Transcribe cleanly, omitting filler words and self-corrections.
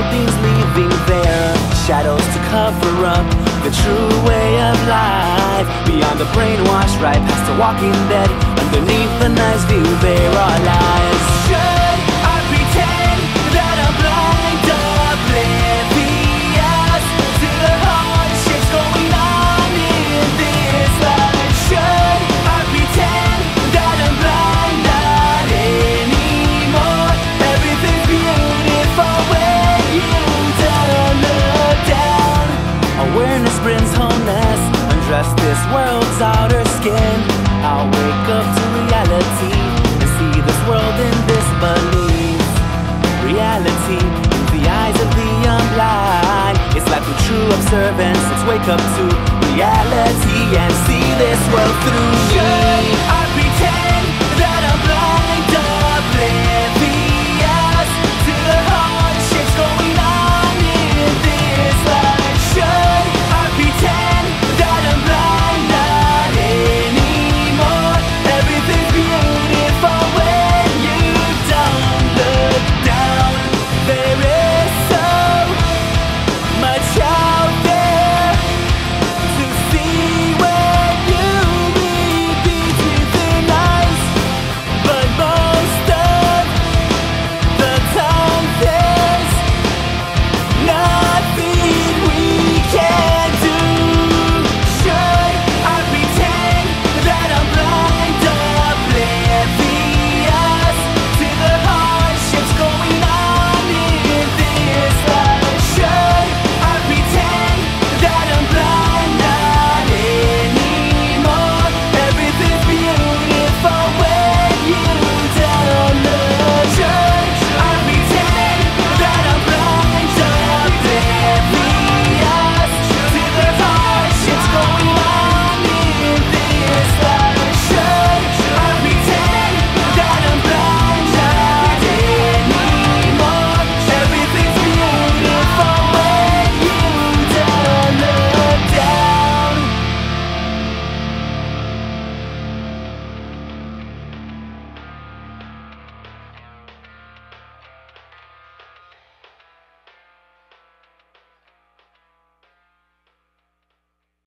buildings, leaving their shadows to cover up the true way of life. Beyond the brainwash, right past the walking dead, underneath the nice view there are lies. Should I pretend that I'm blind, oblivious to the hardships going on in this life? Should I pretend that I'm blind? Not anymore. Everything's beautiful when you don't look down. Awareness brings wholeness. Undress this world's outer skin. I'll wake up to reality and see this world in disbelief. Reality in the eyes of the unblind. It's like with true observance. Let's wake up to reality and see this world through me.